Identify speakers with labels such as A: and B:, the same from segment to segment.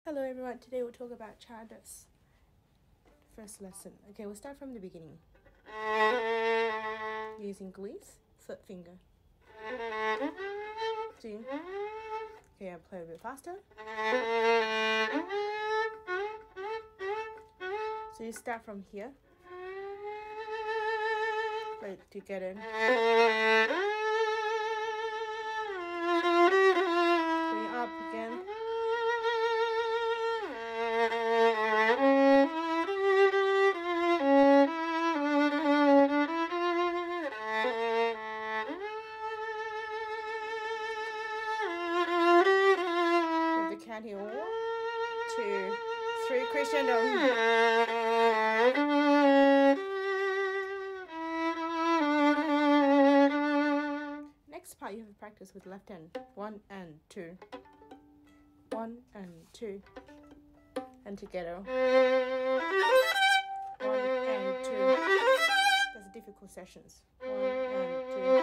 A: Hello everyone, today we'll talk about Csárdás. First lesson. Okay, we'll start from the beginning. Using glees, third finger. G. Okay, I'll play a bit faster. So you start from here. Play it together. Bring up again. Count here, 1, 2, 3, crescendo. Next part you have to practice with left hand. 1 and 2. 1 and 2. And together. 1 and 2. That's difficult sessions. 1 and 2.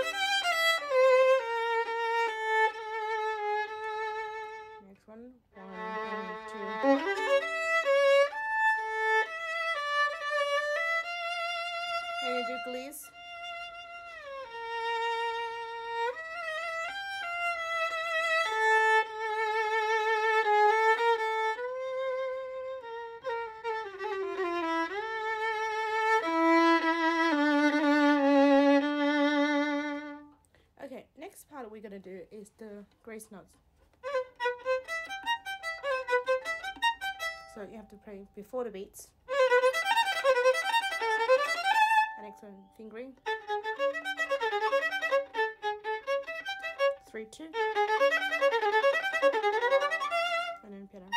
A: One and 2. And you do glees. Okay, next part we're gonna do is the grace notes. So you have to play before the beats. And next one, fingering. 3, 2. And then piano.